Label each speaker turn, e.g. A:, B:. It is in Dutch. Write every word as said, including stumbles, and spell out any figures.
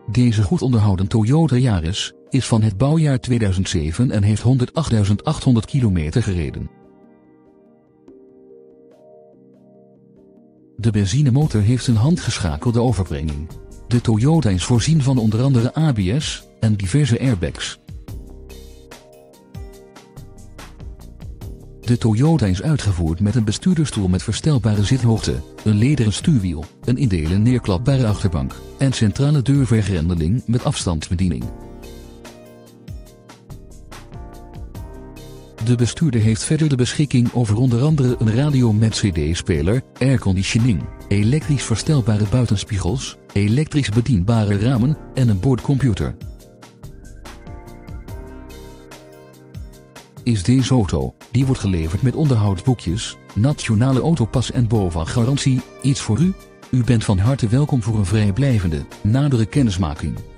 A: Deze goed onderhouden Toyota Yaris is van het bouwjaar tweeduizend zeven en heeft honderdachtduizend achthonderd kilometer gereden. De benzinemotor heeft een handgeschakelde overbrenging. De Toyota is voorzien van onder andere A B S en diverse airbags. De Toyota is uitgevoerd met een bestuurdersstoel met verstelbare zithoogte, een lederen stuurwiel, een indelen neerklapbare achterbank en centrale deurvergrendeling met afstandsbediening. De bestuurder heeft verder de beschikking over onder andere een radio met C D-speler, airconditioning, elektrisch verstelbare buitenspiegels, elektrisch bedienbare ramen en een boordcomputer. Is deze auto, die wordt geleverd met onderhoudsboekjes, nationale autopas en B O V A-garantie, iets voor u? U bent van harte welkom voor een vrijblijvende, nadere kennismaking.